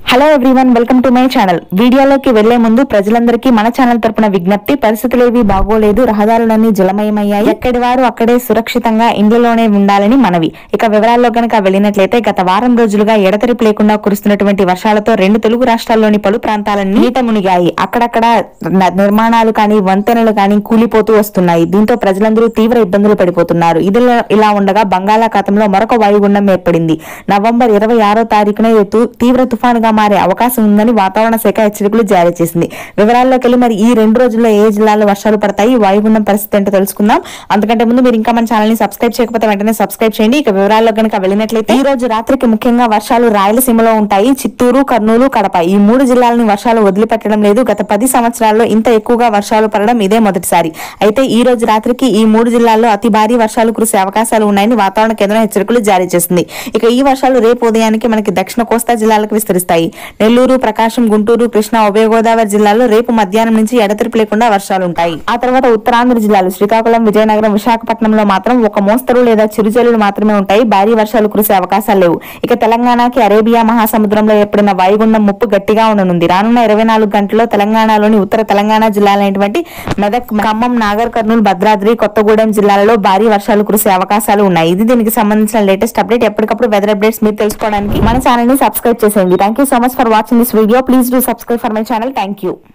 Hello everyone, welcome to my channel. వీడియోలోకి వెళ్లే ముందు ప్రజలందరికీ మన ఛానల్ తరపున విజ్ఞప్తి. పరిస్థితులేవి బాగోలేదు, రహదారులన్నీ జలమయమయ్యాయి, ఎక్కడి వారు అక్కడే సురక్షితంగా ఇండ్లలోనే ఉండాలని మనవి. ఇక వివరాల్లో గనక వెళ్ళినట్లయితే గత వారం రోజులుగా ఎడతెరిపి లేకుండా కురుస్తున్నటువంటి వర్షాలతో రెండు తెలుగు రాష్ట్రాల్లోని పలు ప్రాంతాలన్నీ నీట మునిగాయి. అక్కడక్కడ నిర్మాణాలు కానీ వంతెనలు కానీ కూలిపోతూ వస్తున్నాయి. దీంతో ప్రజలందరూ తీవ్ర ఇబ్బందులు పడిపోతున్నారు. ఇలా ఉండగా బంగాళాఖాతంలో మరొక వాయుగుండం ఏర్పడింది. నవంబర్ 26వ తారీఖున తీవ్ర తుఫానుగా మారే అవకాశం ఉందని వాతావరణ శాఖ హెచ్చరికలు జారీ చేసింది. వివరాల్లోకి వెళ్ళి మరి ఈ 2 రోజుల్లో ఏ జిల్లాలో వర్షాలు పడతాయి, వాయుగుండం పరిస్థితి ఏంటో తెలుసుకుందాం. అంతకంటే ముందు మీరు ఇంకా మన ఛానల్ ని సబ్స్క్రైబ్ చేయకపోతే వెంటనే సబ్స్క్రైబ్ చేయండి. ఇక వివరాల్లో కనుక వెళ్ళినట్లయితే ఈ రోజు రాత్రికి ముఖ్యంగా వర్షాలు రాయలసీమలో ఉంటాయి. చిత్తూరు, కర్నూలు, కడప ఈ 3 జిల్లాలను వర్షాలు వదిలిపెట్టడం లేదు. గత 10 సంవత్సరాల్లో ఇంత ఎక్కువగా వర్షాలు పడడం ఇదే మొదటిసారి. అయితే ఈ రోజు రాత్రికి ఈ 3 జిల్లాల్లో అతి భారీ వర్షాలు కురిసే అవకాశాలు ఉన్నాయని వాతావరణ కేంద్రం హెచ్చరికలు జారీ చేసింది. ఇక ఈ వర్షాలు రేపు ఉదయానికి మనకి దక్షిణ కోస్తా జిల్లాలకు విస్తరిస్తాయి. నెల్లూరు, ప్రకాశం, గుంటూరు, కృష్ణా, ఉభయ గోదావరి జిల్లాల్లో రేపు మధ్యాహ్నం నుంచి ఎడతెరిపి లేకుండా వర్షాలు ఉంటాయి. ఆ తర్వాత ఉత్తరాంధ్ర జిల్లాలు శ్రీకాకుళం, విజయనగరం, విశాఖపట్నంలో మాత్రం ఒక మోస్తరు లేదా చిరుజల్లులు మాత్రమే ఉంటాయి. భారీ వర్షాలు కురిసే అవకాశాలు లేవు. ఇక తెలంగాణకి అరేబియా మహాసముద్రంలో ఏర్పడిన వాయుగుండం ముప్పు గట్టిగా ఉండనుంది. రానున్న 24 గంటల్లో తెలంగాణలోని ఉత్తర తెలంగాణ జిల్లాలైనటువంటి మెదక్, ఖమ్మం, నాగర్ కర్నూలు, భద్రాద్రి, కొత్తగూడెం జిల్లాలలో భారీ వర్షాలు కురిసే అవకాశాలు ఉన్నాయి. ఇది దీనికి సంబంధించిన లేటెస్ట్ అప్డేట్. ఎప్పటికప్పుడు వెదర్ అప్డేట్స్ మీరు తెలుసుకోవడానికి మన ఛానల్ ని సబ్స్క్రైబ్ చేసేయండి. Thank you so much for watching this video. Please do subscribe for my channel. Thank you.